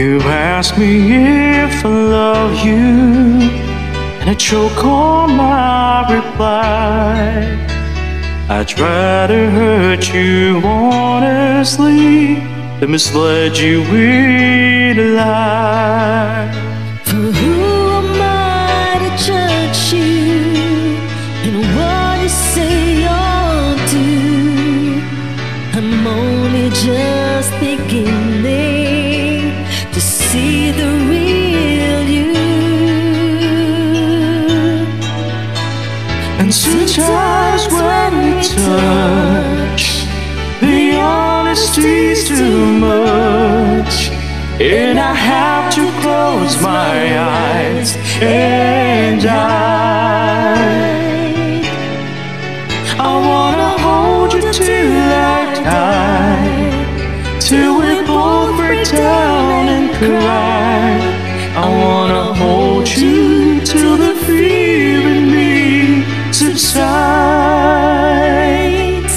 You ask me if I love you, and I choke on my reply. I'd rather hurt you honestly than misled you with a lie. For who am I to judge you and what you say or do? I'm only just beginning to see the real you. And sometimes when we touch, the honesty's too much, and I have to close my eyes and I wanna hold you till I die, till we both break down and cry. I wanna hold you till the fear in me subsides.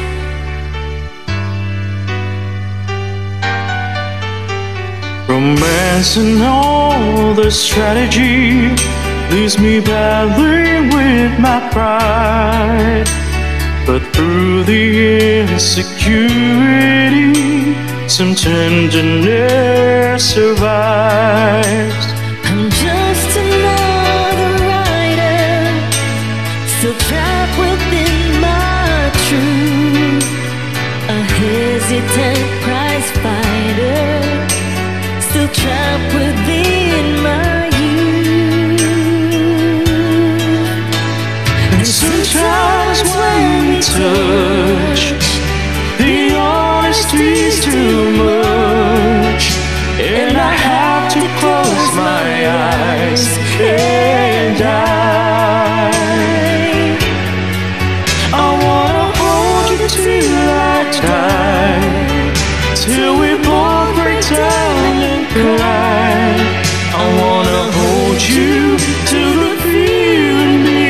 Romance and all the strategy leaves me battling with my pride. But through the insecurity, some tenderness survives. I'm just another writer, still trapped within my truth, a hesitant prize fighter, still trapped within my youth. And sometimes when we touch, the honesty's too much, and I have to close my eyes and I wanna hold you till I die, till we both break down and cry. I wanna hold you till the fear in me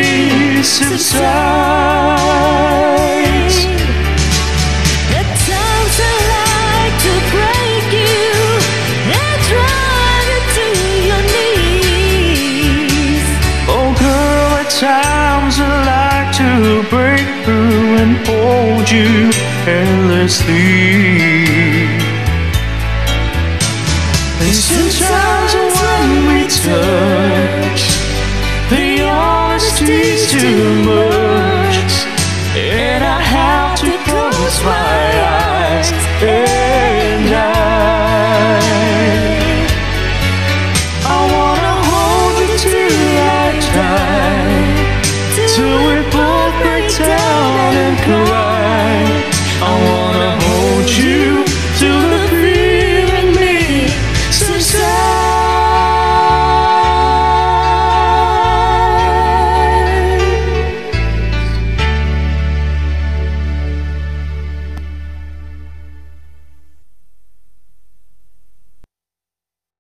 subsides. At times I like to break you and drive you to your knees. Oh girl, at times I like to break through and hold you endlessly. And sometimes when we touch, the honesty's too much,